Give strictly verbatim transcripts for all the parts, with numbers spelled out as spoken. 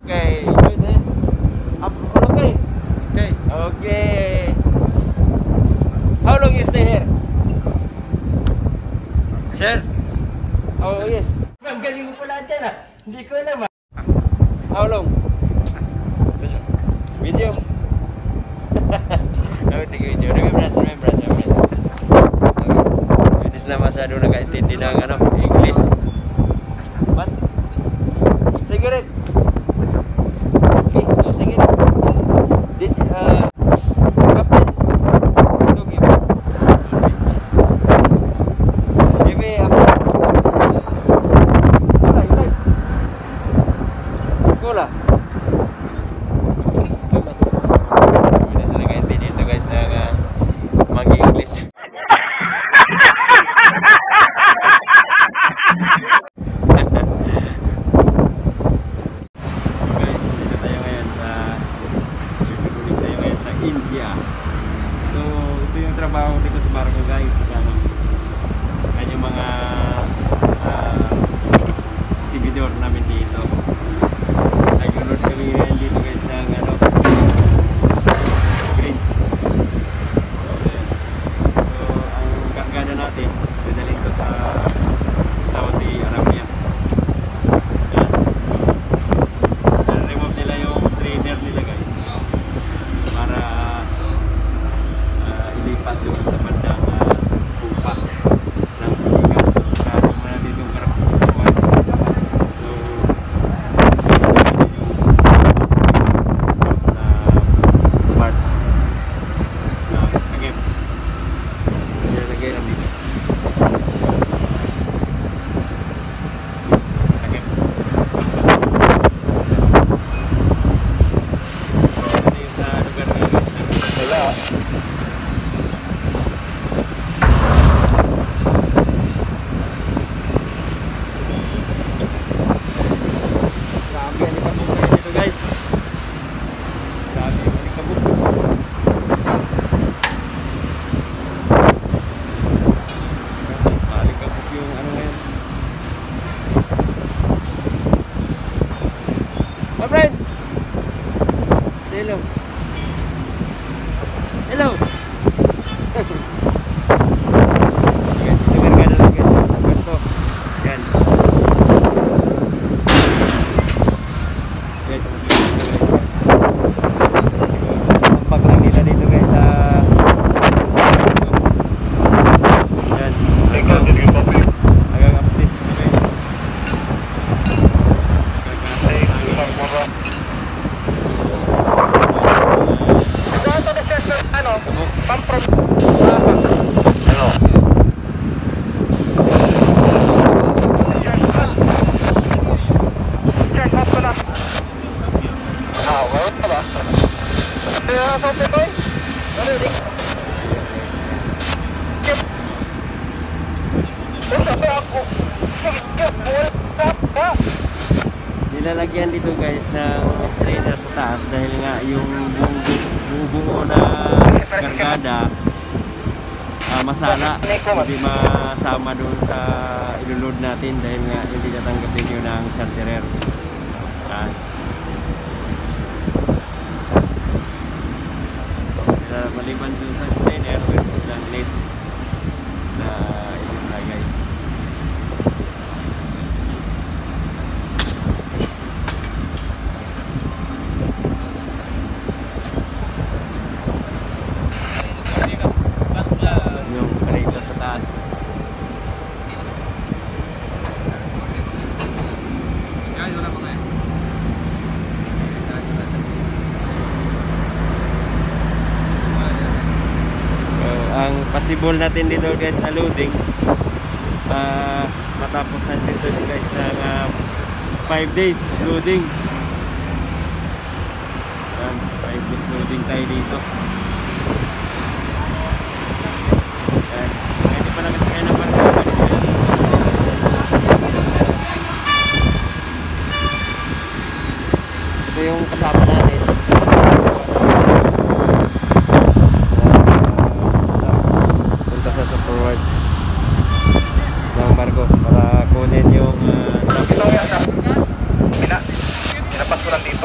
Okay, good eh. Up, okay. Okay. Okay. How long you stay here? Sir? Oh, yes. Ang galing mo pala dyan ah. Hindi ko alam ah. How long? Video. Oh, tingin video. Remembrance, remembrance, remembrance. Okay. Hindi sila masyado nakaintindi ng ano, English. What? Cigarette. Okay, oh, cigarette. Did, uh, Captain. Ito, give me. Give me after. Cola, you like? Cola. Hindi sila nakaintindi ito guys na uh, mag-English. India. So, ito yung trabaho dito sa barko guys. Yan yung mga uh, stevedore namin dito. Nag-load kami ngayon dito guys ng ano, grains. So, yan. So, ang kargada natin, dadalhin ko sa Saudi Arabia. Yan. Remove nila yung strainer nila guys. Para uh, ilipat doon sa bandang uh, pupa ng Pilipinas. So, karong na dito yung karapuan. So, yung part na agip. Nilagay lang dito. Agip. My friend! Say hello. Hello! Guys, nagarga na lang guys. Gusto. Yan. Guys, tampak lang nila dito guys sa yan. Agang update dito guys. Ano? Pamprom. Hello. Check out ko na. Ah, well, ba? Kaya sa Pinoy? Ano din? Sabi ako. Nilalagyan dito guys ng strainer sa taas dahil nga yung buo na kargada uh, masala, hindi masama doon sa ilulod natin dahil nga hindi natanggapin yun ng charterer. Uh, maliban dun sa strainer, meron sa net na ilagay. Yung karito sa taas. So, ang possible natin dito guys na loading uh, matapos na dito guys ng uh, five days loading. Yan, five days loading tayo dito. Yan, hindi pa nakasakay ng barko. Ito yung kasama natin. Punta sa sa forward ng barko para kunin yung uh, Ito yata. Pina. Pinapas ko lang dito.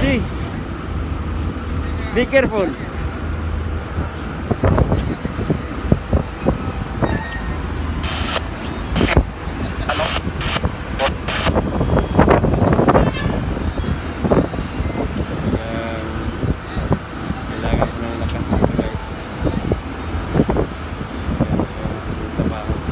easy. Be careful. Ano? Ayan. Kailangan ko ng lakas dito guys. Dito pa ako.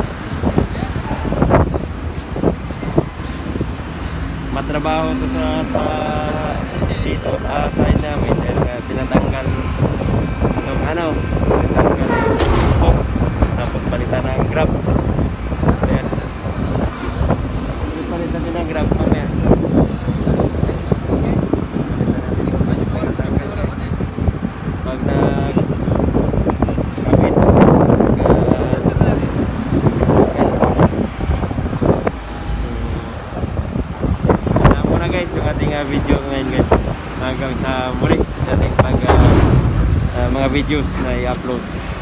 Matrabaho to sa sa dito sa side namin dahil nga tinatanggal ng ano, tinatanggal yung stop, tapos palitan ng grab. Ayan, palitan din ng grab mamaya. Pag nag kapit guys yung ating uh, video ngayon guys, hanggang sa muli ating pag uh, uh, mga videos na i-upload.